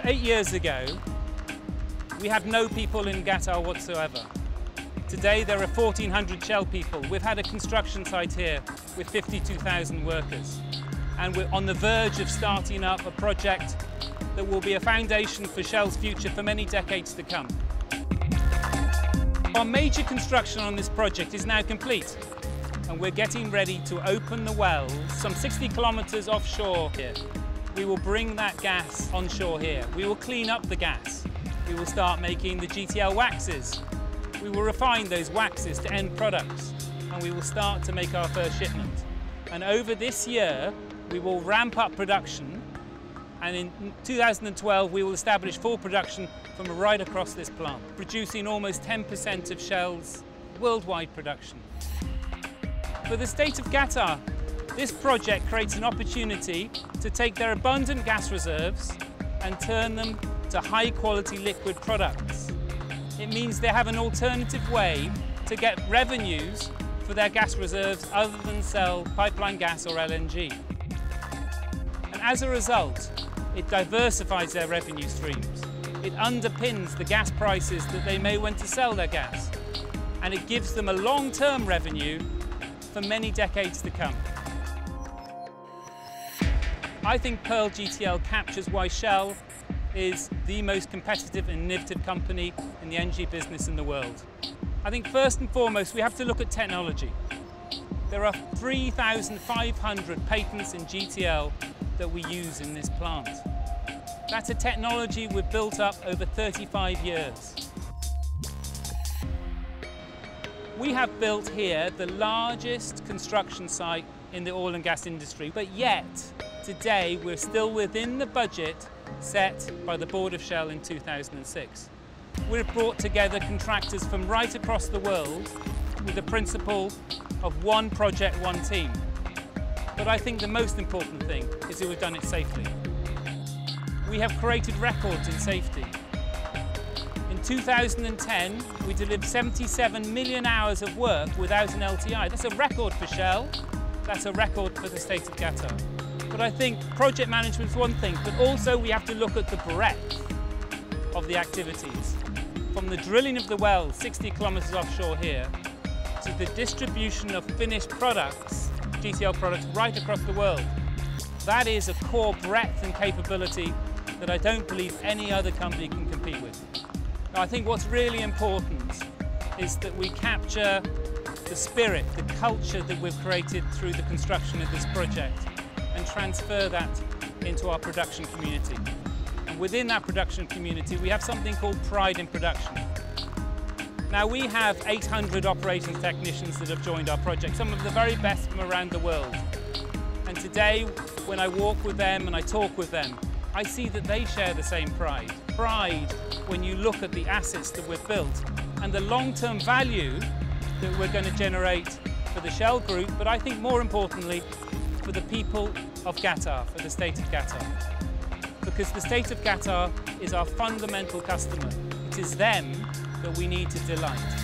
8 years ago, we had no people in Qatar whatsoever. Today there are 1,400 Shell people. We've had a construction site here with 52,000 workers. And we're on the verge of starting up a project that will be a foundation for Shell's future for many decades to come. Our major construction on this project is now complete, and we're getting ready to open the wells some 60 kilometers offshore here. We will bring that gas onshore here. We will clean up the gas. We will start making the GTL waxes. We will refine those waxes to end products, and we will start to make our first shipment. And over this year, we will ramp up production, and in 2012 we will establish full production from right across this plant, producing almost 10% of Shell's worldwide production. For the state of Qatar, this project creates an opportunity to take their abundant gas reserves and turn them to high-quality liquid products. It means they have an alternative way to get revenues for their gas reserves other than sell pipeline gas or LNG. And as a result, it diversifies their revenue streams. It underpins the gas prices that they may want to sell their gas. And it gives them a long-term revenue for many decades to come. I think Pearl GTL captures why Shell is the most competitive and innovative company in the energy business in the world. I think first and foremost we have to look at technology. There are 3,500 patents in GTL that we use in this plant. That's a technology we've built up over 35 years. We have built here the largest construction site in the oil and gas industry, but yet today we're still within the budget set by the board of Shell in 2006. We've brought together contractors from right across the world with the principle of one project, one team. But I think the most important thing is that we've done it safely. We have created records in safety. In 2010, we delivered 77 million hours of work without an LTI. That's a record for Shell. That's a record for the state of Qatar. But I think project management is one thing, but also we have to look at the breadth of the activities. From the drilling of the wells 60 kilometers offshore here, to the distribution of finished products, GTL products, right across the world. That is a core breadth and capability that I don't believe any other company can compete with. Now, I think what's really important is that we capture the spirit, the culture that we've created through the construction of this project and transfer that into our production community. And within that production community, we have something called pride in production. Now, we have 800 operations technicians that have joined our project, some of the very best from around the world. And today, when I walk with them and I talk with them, I see that they share the same pride. Pride when you look at the assets that we've built and the long-term value that we're going to generate for the Shell Group, but I think more importantly, for the people of Qatar, for the state of Qatar. Because the state of Qatar is our fundamental customer. It is them that we need to delight.